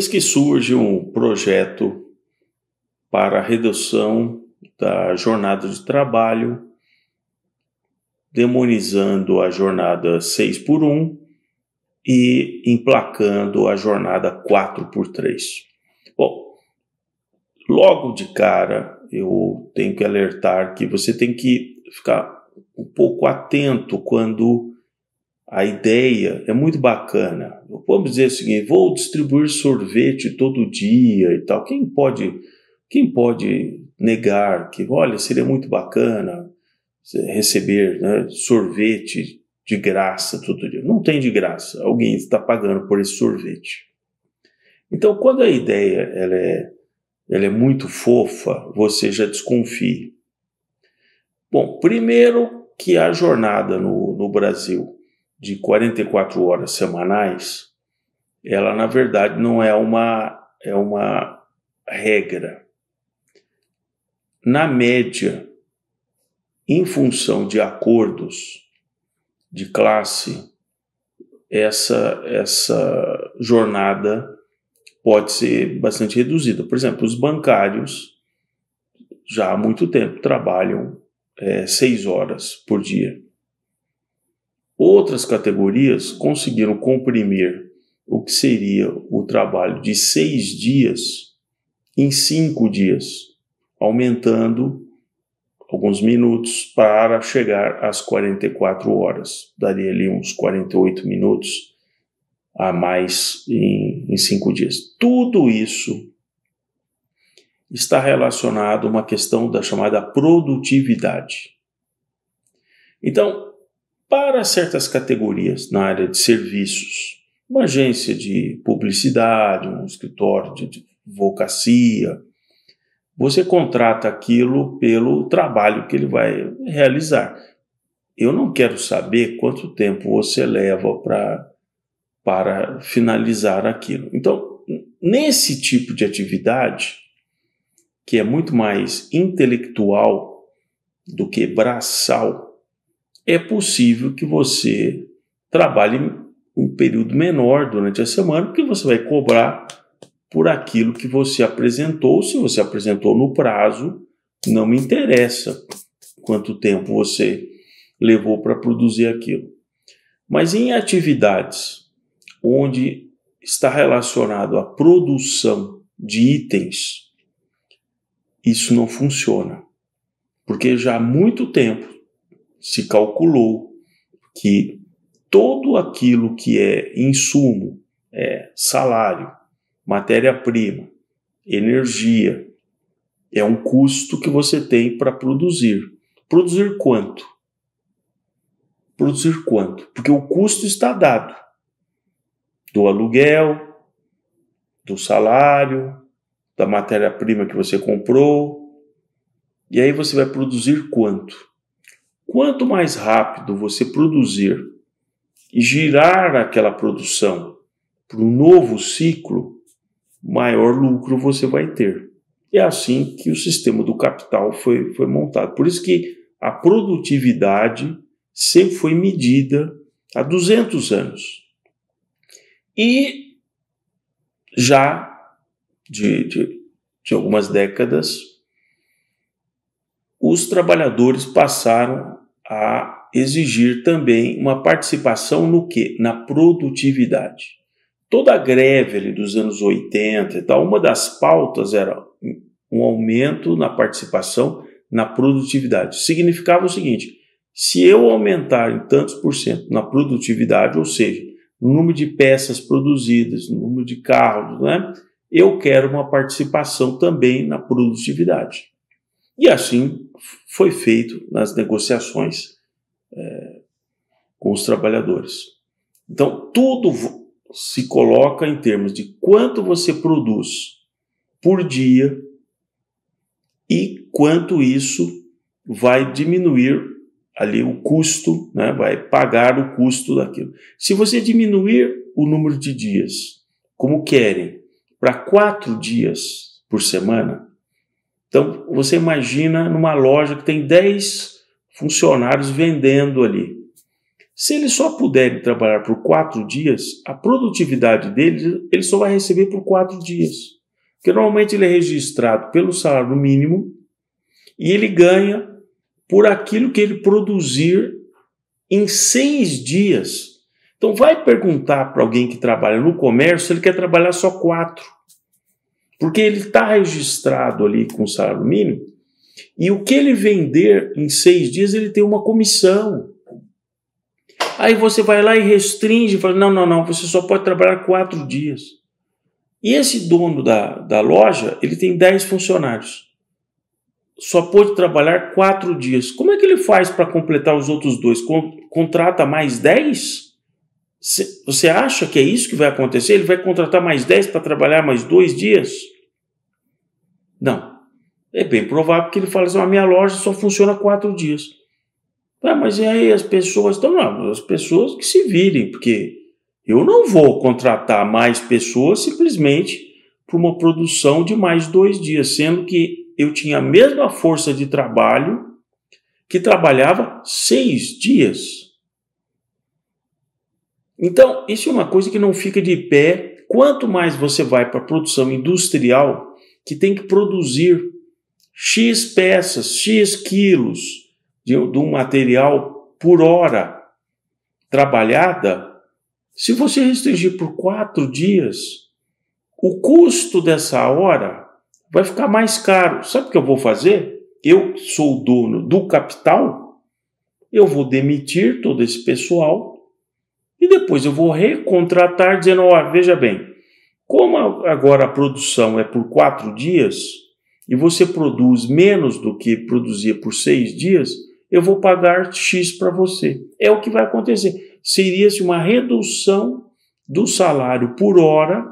Eis que surge um projeto para a redução da jornada de trabalho, demonizando a jornada 6x1 e emplacando a jornada 4x3. Bom, logo de cara eu tenho que alertar que você tem que ficar um pouco atento quando a ideia é muito bacana. Vamos dizer o seguinte: vou distribuir sorvete todo dia e tal. Quem pode negar que, olha, seria muito bacana receber, né, sorvete de graça todo dia? Não tem de graça. Alguém está pagando por esse sorvete. Então, quando a ideia ela é muito fofa, você já desconfia. Bom, primeiro que a jornada no Brasil de 44 horas semanais, ela na verdade não é uma regra. Na média, em função de acordos de classe, essa jornada pode ser bastante reduzida. Por exemplo, os bancários já há muito tempo trabalham 6 horas por dia. Outras categorias conseguiram comprimir o que seria o trabalho de 6 dias em 5 dias, aumentando alguns minutos para chegar às 44 horas. Daria ali uns 48 minutos a mais em 5 dias. Tudo isso está relacionado a uma questão da chamada produtividade. Então, para certas categorias na área de serviços, uma agência de publicidade, um escritório de advocacia, você contrata aquilo pelo trabalho que ele vai realizar. Eu não quero saber quanto tempo você leva para finalizar aquilo. Então, nesse tipo de atividade, que é muito mais intelectual do que braçal, é possível que você trabalhe um período menor durante a semana, porque você vai cobrar por aquilo que você apresentou. Se você apresentou no prazo, não me interessa quanto tempo você levou para produzir aquilo. Mas em atividades onde está relacionado à produção de itens, isso não funciona, porque já há muito tempo se calculou que todo aquilo que é insumo, salário, matéria-prima, energia, é um custo que você tem para produzir. Produzir quanto? Produzir quanto? Porque o custo está dado do aluguel, do salário, da matéria-prima que você comprou. E aí você vai produzir quanto? Quanto mais rápido você produzir e girar aquela produção para um novo ciclo, maior lucro você vai ter. É assim que o sistema do capital foi montado. Por isso que a produtividade sempre foi medida há 200 anos. E já de algumas décadas, os trabalhadores passaram a exigir também uma participação no quê? Na produtividade. Toda a greve ali dos anos 80 e tal, uma das pautas era um aumento na participação na produtividade. Significava o seguinte: se eu aumentar em tantos por cento na produtividade, ou seja, no número de peças produzidas, no número de carros, né, eu quero uma participação também na produtividade. E assim foi feito nas negociações com os trabalhadores. Então, tudo se coloca em termos de quanto você produz por dia e quanto isso vai diminuir ali o custo, né, vai pagar o custo daquilo. Se você diminuir o número de dias, como querem, para 4 dias por semana, então você imagina numa loja que tem 10 funcionários vendendo ali. Se eles só puderem trabalhar por 4 dias, a produtividade deles, ele só vai receber por 4 dias. Porque normalmente ele é registrado pelo salário mínimo e ele ganha por aquilo que ele produzir em 6 dias. Então vai perguntar para alguém que trabalha no comércio se ele quer trabalhar só 4. Porque ele está registrado ali com o salário mínimo e o que ele vender em 6 dias ele tem uma comissão. Aí você vai lá e restringe, fala, não, você só pode trabalhar 4 dias. E esse dono da loja, ele tem 10 funcionários. Só pode trabalhar 4 dias. Como é que ele faz para completar os outros 2? Contrata mais 10? Você acha que é isso que vai acontecer? Ele vai contratar mais 10 para trabalhar mais 2 dias? Não. É bem provável que ele fale assim, a minha loja só funciona 4 dias. Mas e aí as pessoas? Então, não, as pessoas que se virem, porque eu não vou contratar mais pessoas simplesmente para uma produção de mais 2 dias, sendo que eu tinha a mesma força de trabalho que trabalhava 6 dias. Então, isso é uma coisa que não fica de pé. Quanto mais você vai para a produção industrial, que tem que produzir X peças, X quilos de um material por hora trabalhada, se você restringir por 4 dias, o custo dessa hora vai ficar mais caro. Sabe o que eu vou fazer? Eu sou o dono do capital, eu vou demitir todo esse pessoal e depois eu vou recontratar dizendo, veja bem, como agora a produção é por 4 dias e você produz menos do que produzia por 6 dias, eu vou pagar X para você. É o que vai acontecer. Seria-se uma redução do salário por hora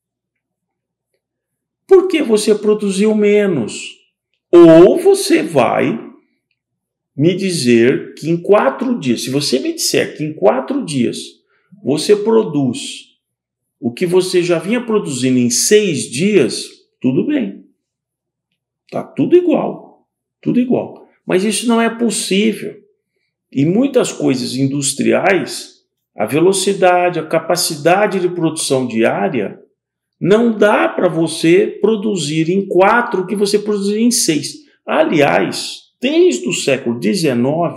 porque você produziu menos. Ou você vai me dizer que em 4 dias, se você me disser que em 4 dias você produz o que você já vinha produzindo em 6 dias, tudo bem. Tá tudo igual. Tudo igual. Mas isso não é possível. E muitas coisas industriais, a velocidade, a capacidade de produção diária, não dá para você produzir em 4 o que você produzir em 6. Aliás, desde o século XIX,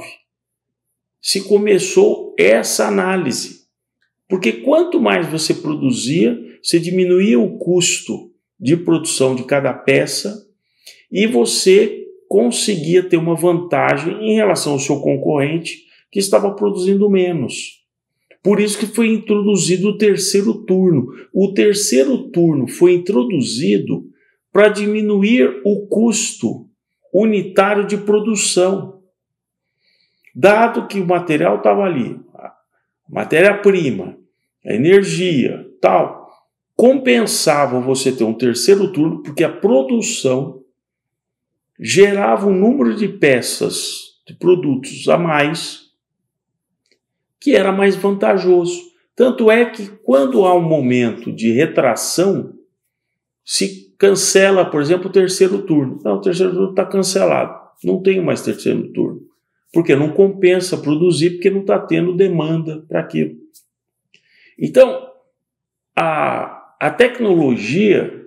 se começou essa análise. Porque quanto mais você produzia, você diminuía o custo de produção de cada peça e você conseguia ter uma vantagem em relação ao seu concorrente que estava produzindo menos. Por isso que foi introduzido o terceiro turno. O terceiro turno foi introduzido para diminuir o custo unitário de produção. Dado que o material estava ali, a matéria-prima, a energia, tal, compensava você ter um terceiro turno porque a produção gerava um número de peças, de produtos a mais, que era mais vantajoso. Tanto é que quando há um momento de retração, se cancela, por exemplo, o terceiro turno. Não, o terceiro turno está cancelado. Não tem mais terceiro turno. Porque não compensa produzir, porque não está tendo demanda para aquilo. Então, a tecnologia,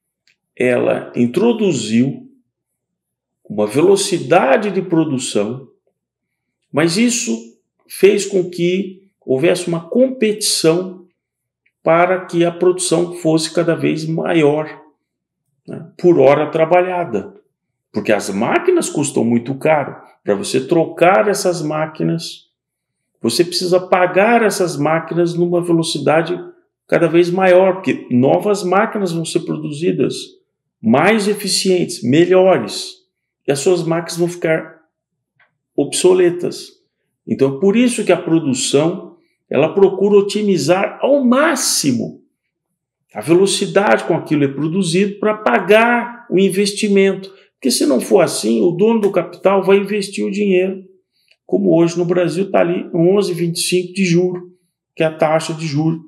ela introduziu uma velocidade de produção, mas isso fez com que houvesse uma competição para que a produção fosse cada vez maior, né, por hora trabalhada. Porque as máquinas custam muito caro. Para você trocar essas máquinas, você precisa pagar essas máquinas numa velocidade cada vez maior, porque novas máquinas vão ser produzidas, mais eficientes, melhores, e as suas máquinas vão ficar obsoletas. Então, por isso que a produção, ela procura otimizar ao máximo a velocidade com aquilo é produzido para pagar o investimento. Porque se não for assim, o dono do capital vai investir o dinheiro, como hoje no Brasil está ali 11,25 de juro, que é a taxa de juro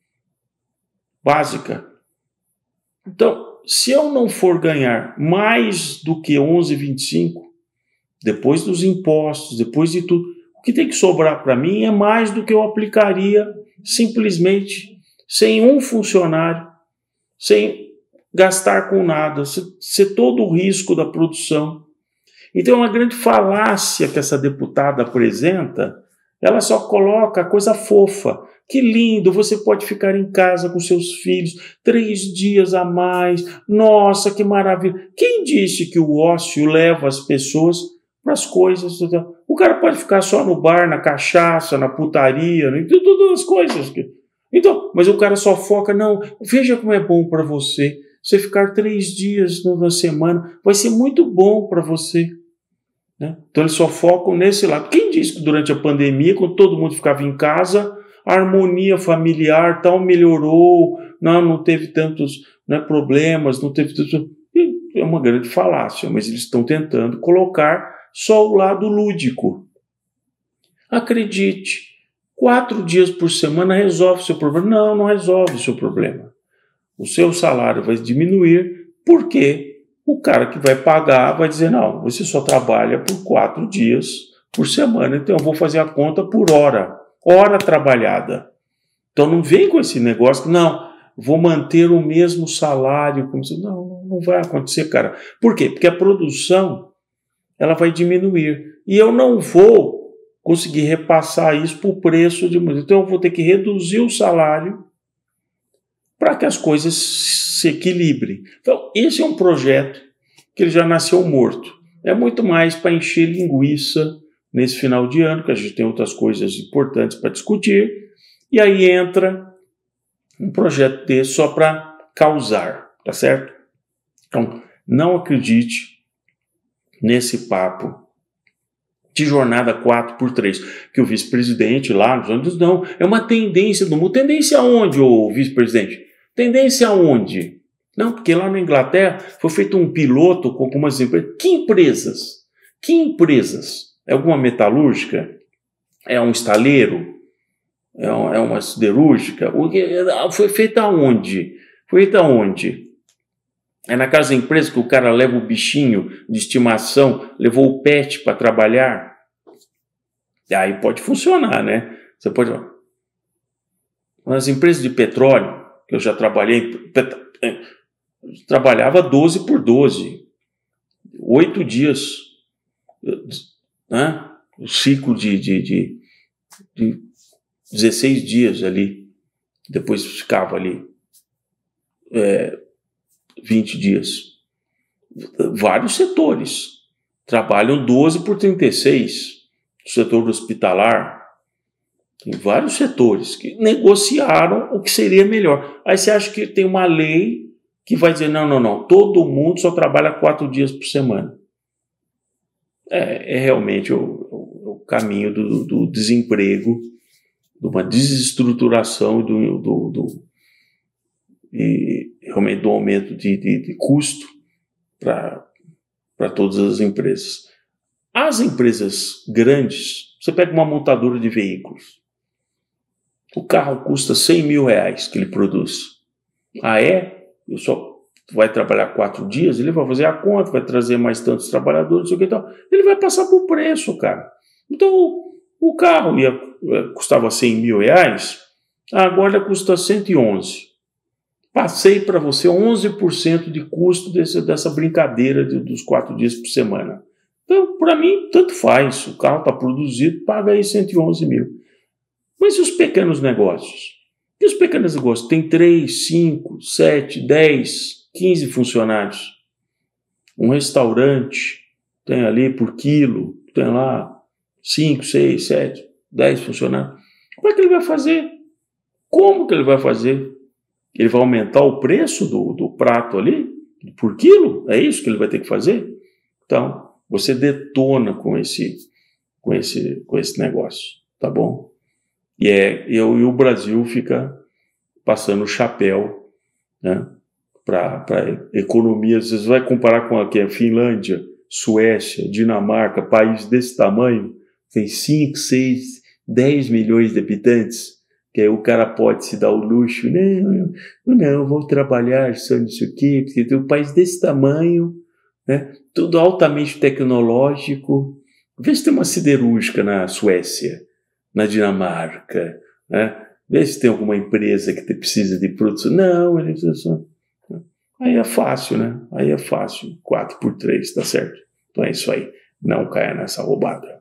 básica. Então, se eu não for ganhar mais do que 11,25, depois dos impostos, depois de tudo, o que tem que sobrar para mim é mais do que eu aplicaria simplesmente sem um funcionário, sem gastar com nada, ser todo o risco da produção. Então é uma grande falácia que essa deputada apresenta, ela só coloca a coisa fofa. Que lindo, você pode ficar em casa com seus filhos 3 dias a mais. Nossa, que maravilha. Quem disse que o ócio leva as pessoas para as coisas? O cara pode ficar só no bar, na cachaça, na putaria, em todas as coisas. Então, mas o cara só foca, não, veja como é bom para você. Você ficar 3 dias na semana, vai ser muito bom para você. Né? Então eles só focam nesse lado. Quem disse que durante a pandemia, quando todo mundo ficava em casa, a harmonia familiar tal melhorou, não teve tantos, né, problemas, não teve tantos... É uma grande falácia, mas eles estão tentando colocar só o lado lúdico. Acredite, 4 dias por semana resolve o seu problema. Não resolve o seu problema. O seu salário vai diminuir porque o cara que vai pagar vai dizer, não, você só trabalha por 4 dias por semana, então eu vou fazer a conta por hora trabalhada. Então não vem com esse negócio que, não, vou manter o mesmo salário. Não vai acontecer, cara. Por quê? Porque a produção ela vai diminuir. E eu não vou conseguir repassar isso para o preço de muito. Então eu vou ter que reduzir o salário para que as coisas se equilibrem. Então esse é um projeto que ele já nasceu morto. É muito mais para encher linguiça nesse final de ano, que a gente tem outras coisas importantes para discutir, e aí entra um projeto desse só para causar, tá certo? Então, não acredite nesse papo de jornada 4x3, que o vice-presidente lá nos anos, não, é uma tendência do mundo. Tendência aonde, ô vice-presidente? Tendência aonde? Não, porque lá na Inglaterra foi feito um piloto com algumas empresas. Que empresas? Que empresas? É alguma metalúrgica? É um estaleiro? É uma siderúrgica? Foi feita aonde? Foi feita aonde? É naquelas empresas que o cara leva o bichinho de estimação, levou o pet para trabalhar? Aí pode funcionar, né? Você pode... Nas empresas de petróleo, que eu já trabalhei, trabalhava 12 por 12, 8 dias, né? O ciclo de 16 dias ali, depois ficava ali 20 dias. Vários setores trabalham 12 por 36, o setor hospitalar, tem vários setores que negociaram o que seria melhor. Aí você acha que tem uma lei que vai dizer, não, todo mundo só trabalha 4 dias por semana. É realmente o caminho do desemprego, de uma desestruturação e realmente do aumento de custo para todas as empresas. As empresas grandes, você pega uma montadora de veículos, o carro custa 100 mil reais que ele produz. Eu só vai trabalhar 4 dias, ele vai fazer a conta, vai trazer mais tantos trabalhadores, não sei o que e tal. Ele vai passar por preço, cara. Então, o carro custava 100 mil reais, agora custa 111. Passei para você 11% de custo dessa brincadeira dos 4 dias por semana. Então, para mim, tanto faz. O carro está produzido, paga aí 111 mil. Mas e os pequenos negócios? E os pequenos negócios têm 3, 5, 7, 10, 15 funcionários. Um restaurante tem ali por quilo, tem lá 5, 6, 7, 10 funcionários. Como é que ele vai fazer? Como que ele vai fazer? Ele vai aumentar o preço do prato ali por quilo? É isso que ele vai ter que fazer? Então, você detona com esse negócio, tá bom? E o Brasil fica passando o chapéu, né, para economia. Você vai comparar com a Finlândia, Suécia, Dinamarca, país desse tamanho, tem 5, 6, 10 milhões de habitantes, que aí o cara pode se dar o luxo, não, vou trabalhar só nisso aqui, porque tem um país desse tamanho, né, tudo altamente tecnológico, Vê se tem uma siderúrgica na Suécia, na Dinamarca, né? Vê se tem alguma empresa que precisa de produção. Não, ele só... Aí é fácil, né? Aí é fácil. 4x3, tá certo? Então é isso aí. Não caia nessa roubada.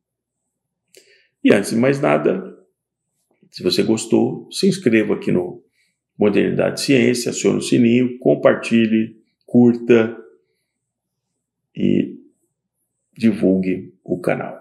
E antes de mais nada, se você gostou, se inscreva aqui no Modernidade Ciência, acione o sininho, compartilhe, curta e divulgue o canal.